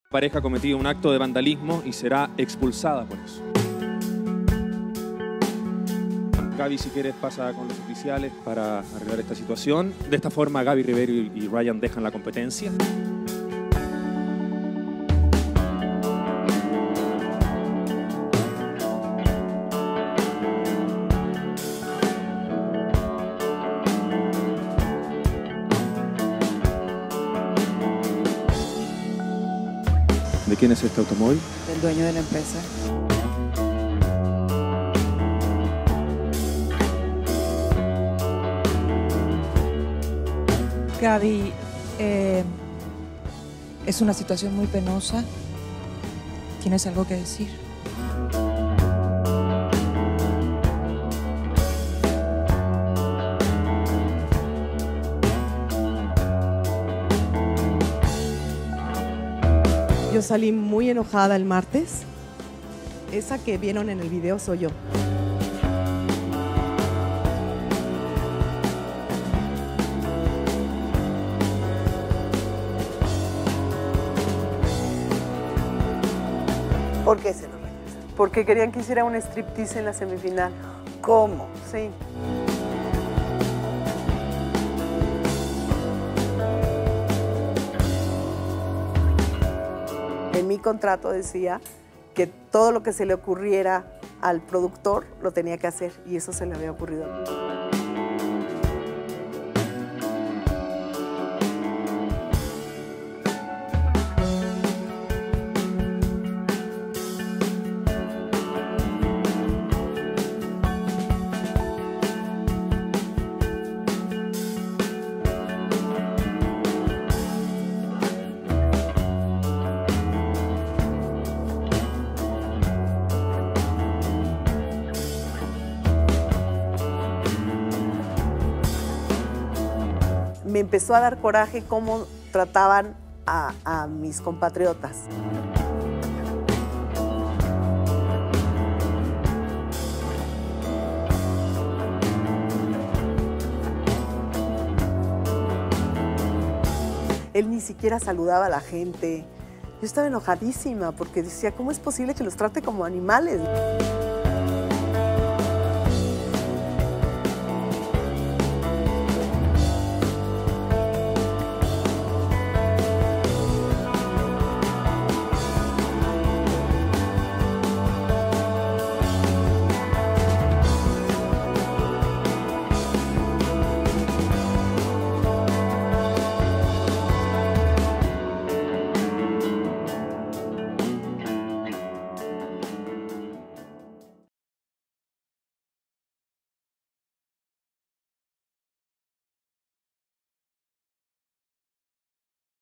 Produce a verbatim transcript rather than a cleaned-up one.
La pareja ha cometido un acto de vandalismo y será expulsada por eso. Gaby, si quieres, pasa con los oficiales para arreglar esta situación. De esta forma, Gaby Rivero y, y Ryan dejan la competencia. ¿De quién es este automóvil? Del dueño de la empresa. Gaby, eh, es una situación muy penosa. ¿Tienes algo que decir? Yo salí muy enojada el martes. Esa que vieron en el video soy yo. ¿Por qué se lo regresan? Porque querían que hiciera un striptease en la semifinal. ¿Cómo? Sí. En mi contrato decía que todo lo que se le ocurriera al productor lo tenía que hacer y eso se le había ocurrido a mí. Me empezó a dar coraje cómo trataban a, a mis compatriotas. Él ni siquiera saludaba a la gente. Yo estaba enojadísima porque decía, ¿cómo es posible que los trate como animales?